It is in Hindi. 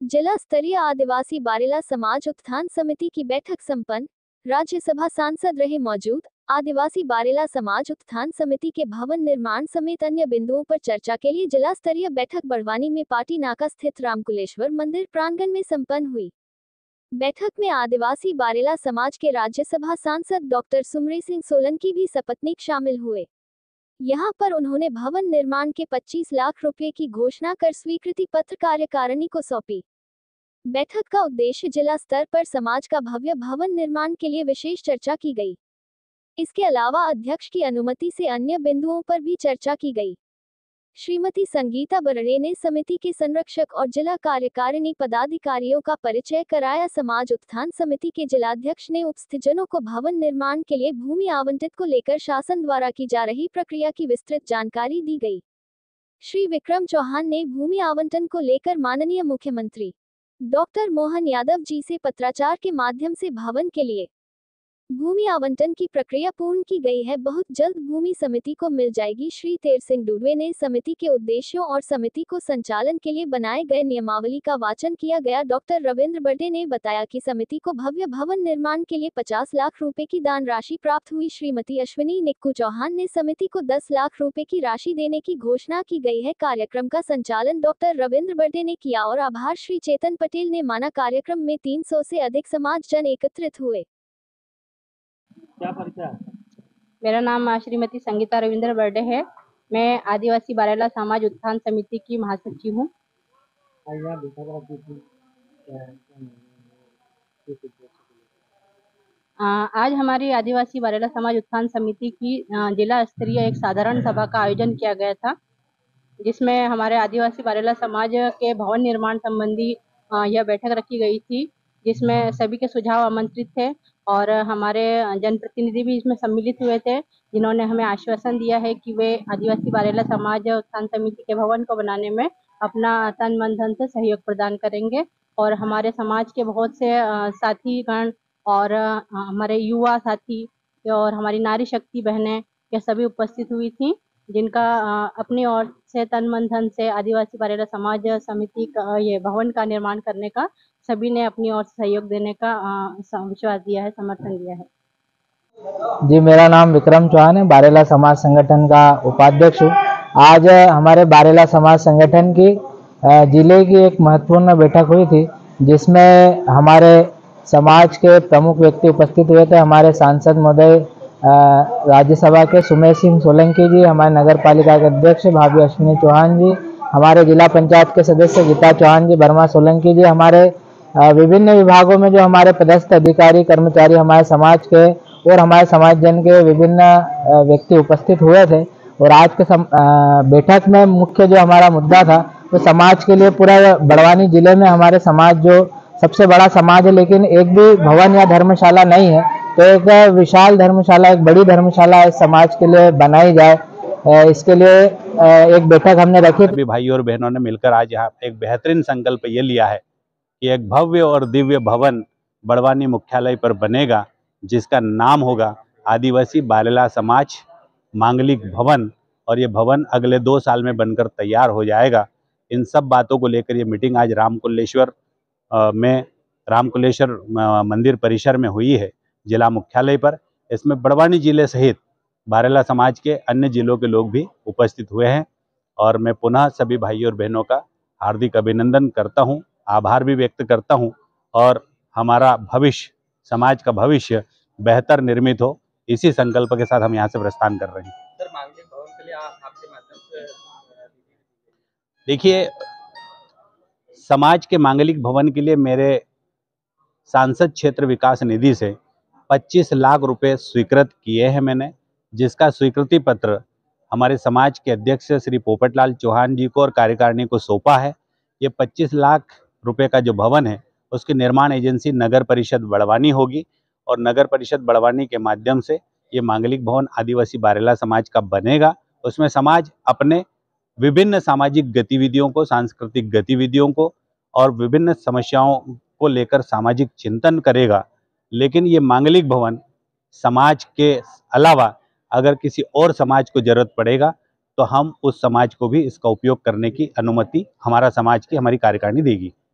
जिला स्तरीय आदिवासी बारेला समाज उत्थान समिति की बैठक संपन्न। राज्यसभा सांसद रहे मौजूद। आदिवासी बारेला समाज उत्थान समिति के भवन निर्माण समेत अन्य बिंदुओं पर चर्चा के लिए जिला स्तरीय बैठक बड़वानी में पाटी नाका स्थित रामकुलेश्वर मंदिर प्रांगण में संपन्न हुई। बैठक में आदिवासी बारेला समाज के राज्यसभा सांसद डॉक्टर सुमरी सिंह सोलंकी भी सपत्नीक शामिल हुए। यहां पर उन्होंने भवन निर्माण के 25 लाख रुपए की घोषणा कर स्वीकृति पत्र कार्यकारिणी को सौंपी। बैठक का उद्देश्य जिला स्तर पर समाज का भव्य भवन निर्माण के लिए विशेष चर्चा की गई। इसके अलावा अध्यक्ष की अनुमति से अन्य बिंदुओं पर भी चर्चा की गई। श्रीमती संगीता बरड़े ने समिति के संरक्षक और जिला कार्यकारिणी पदाधिकारियों का परिचय कराया। समाज उत्थान समिति के जिलाध्यक्ष ने उपस्थितजनों को भवन निर्माण के लिए भूमि आवंटित को लेकर शासन द्वारा की जा रही प्रक्रिया की विस्तृत जानकारी दी गई। श्री विक्रम चौहान ने भूमि आवंटन को लेकर माननीय मुख्यमंत्री डॉक्टर मोहन यादव जी से पत्राचार के माध्यम से भवन के लिए भूमि आवंटन की प्रक्रिया पूर्ण की गई है। बहुत जल्द भूमि समिति को मिल जाएगी। श्री तेर सिंह डुडवे ने समिति के उद्देश्यों और समिति को संचालन के लिए बनाए गए नियमावली का वाचन किया गया। डॉक्टर रविंद्र बर्डे ने बताया कि समिति को भव्य भवन निर्माण के लिए 50 लाख रुपए की दान राशि प्राप्त हुई। श्रीमती अश्विनी निक्कू चौहान ने समिति को 10 लाख रुपए की राशि देने की घोषणा की गई है। कार्यक्रम का संचालन डॉक्टर रविंद्र बर्डे ने किया और आभार श्री चेतन पटेल ने माना। कार्यक्रम में 300 से अधिक समाज जन एकत्रित हुए। क्या परिचय? मेरा नाम श्रीमती संगीता रविंद्र बर्डे है। मैं आदिवासी बारेला समाज उत्थान समिति की महासचिव हूँ। आज हमारी आदिवासी बारेला समाज उत्थान समिति की जिला स्तरीय एक साधारण सभा का आयोजन किया गया था, जिसमें हमारे आदिवासी बारेला समाज के भवन निर्माण संबंधी यह बैठक रखी गई थी, जिसमें सभी के सुझाव आमंत्रित थे और हमारे जनप्रतिनिधि भी इसमें सम्मिलित हुए थे, जिन्होंने हमें आश्वासन दिया है कि वे आदिवासी बारेला समाज उत्थान समिति के भवन को बनाने में अपना तन मन धन से सहयोग प्रदान करेंगे। और हमारे समाज के बहुत से साथीगण और हमारे युवा साथी और हमारी नारी शक्ति बहनें ये सभी उपस्थित हुई थी, जिनका अपनी ओर से तन मन धन से आदिवासी बारेला समाज समिति का ये भवन का निर्माण करने का सभी ने अपनी ओर से सहयोग देने का विश्वास दिया है, समर्थन दिया है। जी, मेरा नाम विक्रम चौहान है, बारेला समाज संगठन का उपाध्यक्ष हूँ। आज हमारे बारेला समाज संगठन की जिले की एक महत्वपूर्ण बैठक हुई थी, जिसमें हमारे समाज के प्रमुख व्यक्ति उपस्थित हुए थे। हमारे सांसद महोदय राज्यसभा के सुमेर सिंह सोलंकी जी, हमारे नगर पालिका के अध्यक्ष भाभी अश्विनी चौहान जी, हमारे जिला पंचायत के सदस्य गीता चौहान जी, बर्मा सोलंकी जी, हमारे विभिन्न विभागों में जो हमारे पदस्थ अधिकारी कर्मचारी हमारे समाज के और हमारे समाज जन के विभिन्न व्यक्ति उपस्थित हुए थे। और आज के बैठक में मुख्य जो हमारा मुद्दा था वो समाज के लिए पूरा बड़वानी जिले में हमारे समाज जो सबसे बड़ा समाज है, लेकिन एक भी भवन या धर्मशाला नहीं है, तो एक विशाल धर्मशाला, एक बड़ी धर्मशाला इस समाज के लिए बनाई जाए। इसके लिए एक बैठक हमने रखी। सभी भाई और बहनों ने मिलकर आज यहाँ एक बेहतरीन संकल्प ये लिया है कि एक भव्य और दिव्य भवन बड़वानी मुख्यालय पर बनेगा, जिसका नाम होगा आदिवासी बारेला समाज मांगलिक भवन। और ये भवन अगले 2 साल में बनकर तैयार हो जाएगा। इन सब बातों को लेकर ये मीटिंग आज रामकुलेश्वर मंदिर परिसर में हुई है, जिला मुख्यालय पर। इसमें बड़वानी जिले सहित बारेला समाज के अन्य जिलों के लोग भी उपस्थित हुए हैं और मैं पुनः सभी भाई और बहनों का हार्दिक अभिनंदन करता हूं, आभार भी व्यक्त करता हूं और हमारा भविष्य, समाज का भविष्य बेहतर निर्मित हो, इसी संकल्प के साथ हम यहाँ से प्रस्थान कर रहे हैं। सर, मांगलिक भवन के लिए आपके माध्यम से देखिए, समाज के मांगलिक भवन के लिए मेरे सांसद क्षेत्र विकास निधि से 25 लाख रुपए स्वीकृत किए हैं मैंने, जिसका स्वीकृति पत्र हमारे समाज के अध्यक्ष श्री पोपटलाल चौहान जी को और कार्यकारिणी को सौंपा है। ये 25 लाख रुपए का जो भवन है उसकी निर्माण एजेंसी नगर परिषद बड़वानी होगी और नगर परिषद बड़वानी के माध्यम से ये मांगलिक भवन आदिवासी बारेला समाज का बनेगा। उसमें समाज अपने विभिन्न सामाजिक गतिविधियों को, सांस्कृतिक गतिविधियों को और विभिन्न समस्याओं को लेकर सामाजिक चिंतन करेगा। लेकिन ये मांगलिक भवन समाज के अलावा अगर किसी और समाज को जरूरत पड़ेगा तो हम उस समाज को भी इसका उपयोग करने की अनुमति हमारा समाज की, हमारी कार्यकारिणी देगी।